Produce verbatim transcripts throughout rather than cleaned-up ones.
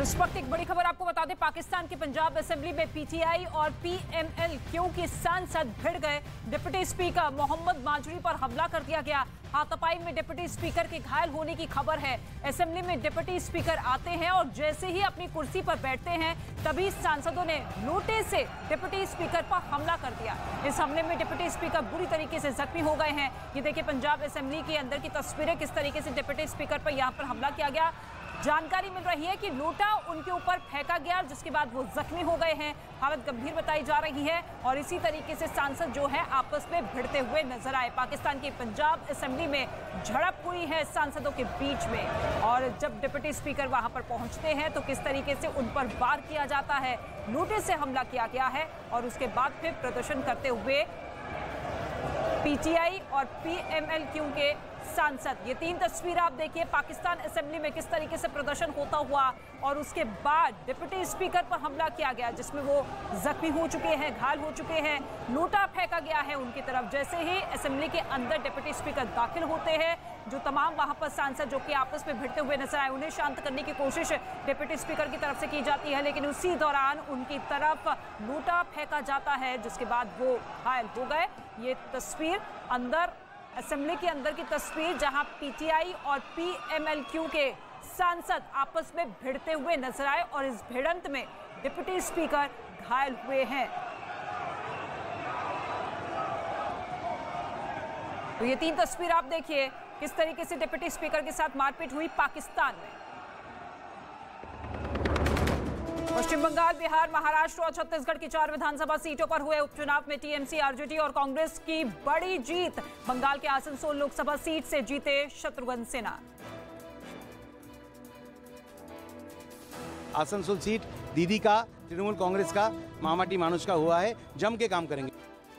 और इस वक्त एक बड़ी खबर आपको बता दें, पाकिस्तान की पंजाब असेंबली में पीटीआई और पीएमएल क्यू के सांसद भिड़ गए। डिप्टी स्पीकर मोहम्मद माजरी पर हमला कर दिया गया। हाथापाई में डिप्टी स्पीकर के घायल होने की खबर है। असेंबली में डिप्टी स्पीकर आते हैं और जैसे ही अपनी कुर्सी पर बैठते हैं तभी सांसदों ने लोटे से डिप्टी स्पीकर पर हमला कर दिया। इस हमले में डिप्टी स्पीकर बुरी तरीके से जख्मी हो गए हैं। ये देखिए पंजाब असेंबली के अंदर की तस्वीरें, किस तरीके से डिप्टी स्पीकर पर यहां पर हमला किया गया। जानकारी मिल रही है कि लोटा उनके ऊपर फेंका गया, जिसके बाद वो जख्मी हो गए हैं। हालत गंभीर बताई जा रही है और इसी तरीके से सांसद जो है आपस में भिड़ते हुए नजर आए। पाकिस्तान की पंजाब असेंबली में झड़प हुई है सांसदों के बीच में, और जब डिप्टी स्पीकर वहां पर पहुंचते हैं तो किस तरीके से उन पर वार किया जाता है। लोटे से हमला किया गया है और उसके बाद फिर प्रदर्शन करते हुए पीटीआई और पीएमएल क्यू के सांसद, ये तीन तस्वीर आप देखिए पाकिस्तान असेंबली में किस तरीके से प्रदर्शन होता हुआ, और उसके बाद डिप्टी स्पीकर पर हमला किया गया जिसमें वो जख्मी हो चुके हैं, घायल हो चुके हैं। लोटा फेंका गया है उनकी तरफ। जैसे ही असेंबली के अंदर डिप्टी स्पीकर दाखिल होते हैं, जो तमाम वहां पर सांसद जो कि आपस में भिड़ते हुए नजर आए, उन्हें शांत करने की कोशिश डिप्टी स्पीकर की तरफ से की जाती है, लेकिन उसी दौरान उनकी तरफ लोटा फेंका जाता है जिसके बाद वो घायल हो गए। ये तस्वीर अंदर असेंबली के अंदर की तस्वीर, जहां पीटीआई और पीएमएल क्यू के सांसद आपस में भिड़ते हुए नजर आए और इस भिड़ंत में डिप्टी स्पीकर घायल हुए हैं। तो ये तीन तस्वीर आप देखिए किस तरीके से डिप्टी स्पीकर के साथ मारपीट हुई पाकिस्तान में। पश्चिम बंगाल, बिहार, महाराष्ट्र और छत्तीसगढ़ की चार विधानसभा सीटों पर हुए उपचुनाव में टीएमसी, आरजेडी और कांग्रेस की बड़ी जीत। बंगाल के आसनसोल लोकसभा सीट से जीते शत्रुघ्न सिन्हा। आसनसोल सीट दीदी का, तृणमूल कांग्रेस का, मामाटी मानुष का हुआ है। जम के काम करेंगे।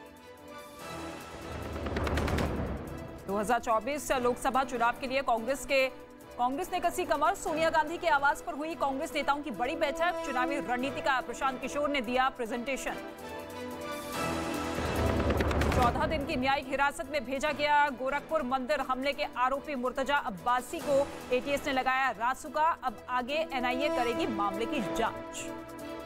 दो हज़ार चौबीस लोकसभा चुनाव के लिए कांग्रेस के कांग्रेस ने कसी कमर। सोनिया गांधी के आवास पर हुई कांग्रेस नेताओं की बड़ी बैठक। चुनावी रणनीति का प्रशांत किशोर ने दिया प्रेजेंटेशन। चौदह दिन की न्यायिक हिरासत में भेजा गया। गोरखपुर मंदिर हमले के आरोपी मुर्तजा अब्बासी को एटीएस ने लगाया रासुका। अब आगे एनआईए करेगी मामले की जांच।